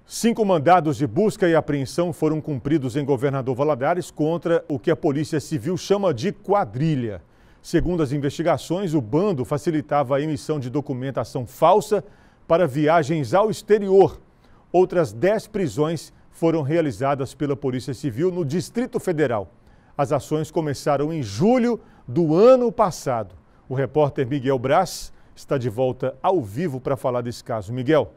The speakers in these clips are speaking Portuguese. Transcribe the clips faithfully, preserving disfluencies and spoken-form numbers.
Cinco mandados de busca e apreensão foram cumpridos em Governador Valadares contra o que a Polícia Civil chama de quadrilha. Segundo as investigações, o bando facilitava a emissão de documentação falsa para viagens ao exterior. Outras dez prisões foram realizadas pela Polícia Civil no Distrito Federal. As ações começaram em julho do ano passado. O repórter Miguel Braz está de volta ao vivo para falar desse caso. Miguel.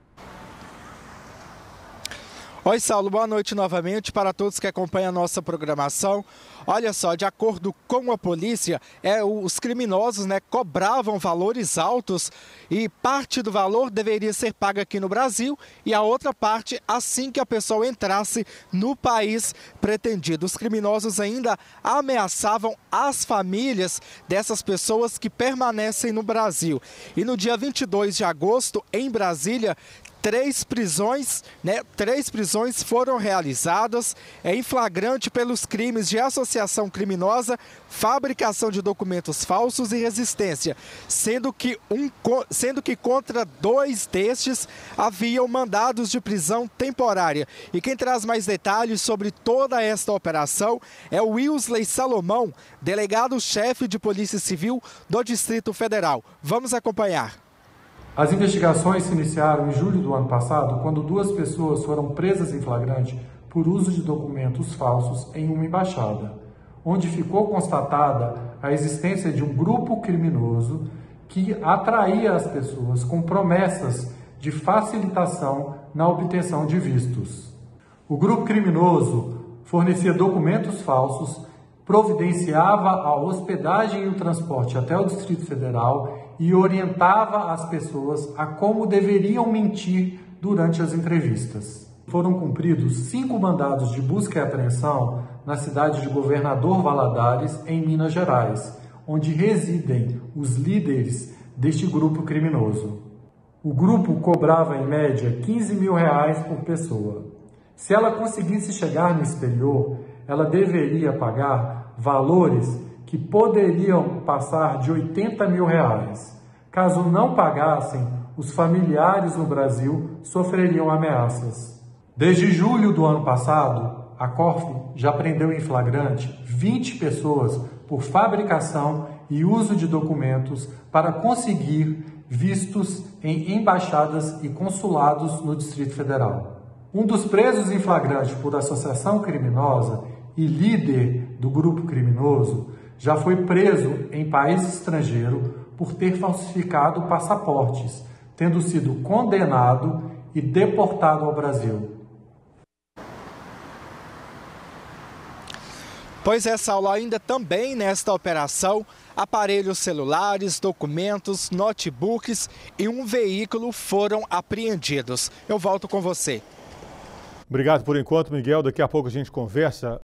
Oi, Saulo, boa noite novamente para todos que acompanham a nossa programação. Olha só, de acordo com a polícia, é, os criminosos né, cobravam valores altos e parte do valor deveria ser paga aqui no Brasil e a outra parte assim que a pessoa entrasse no país pretendido. Os criminosos ainda ameaçavam as famílias dessas pessoas que permanecem no Brasil. E no dia vinte e dois de agosto, em Brasília, Três prisões, né? Três prisões foram realizadas em flagrante pelos crimes de associação criminosa, fabricação de documentos falsos e resistência, sendo que, um, sendo que contra dois destes haviam mandados de prisão temporária. E quem traz mais detalhes sobre toda esta operação é o Wilsley Salomão, delegado-chefe de Polícia Civil do Distrito Federal. Vamos acompanhar. As investigações se iniciaram em julho do ano passado, quando duas pessoas foram presas em flagrante por uso de documentos falsos em uma embaixada, onde ficou constatada a existência de um grupo criminoso que atraía as pessoas com promessas de facilitação na obtenção de vistos. O grupo criminoso fornecia documentos falsos, providenciava a hospedagem e o transporte até o Distrito Federal e orientava as pessoas a como deveriam mentir durante as entrevistas. Foram cumpridos cinco mandados de busca e apreensão na cidade de Governador Valadares, em Minas Gerais, onde residem os líderes deste grupo criminoso. O grupo cobrava, em média, quinze mil reais por pessoa. Se ela conseguisse chegar no exterior, ela deveria pagar valores que poderiam passar de oitenta mil reais. Caso não pagassem, os familiares no Brasil sofreriam ameaças. Desde julho do ano passado, a Corf já prendeu em flagrante vinte pessoas por fabricação e uso de documentos para conseguir vistos em embaixadas e consulados no Distrito Federal. Um dos presos em flagrante por associação criminosa e líder do grupo criminoso já foi preso em país estrangeiro por ter falsificado passaportes, tendo sido condenado e deportado ao Brasil. Pois é, Saulo, ainda também nesta operação, aparelhos celulares, documentos, notebooks e um veículo foram apreendidos. Eu volto com você. Obrigado por enquanto, Miguel. Daqui a pouco a gente conversa.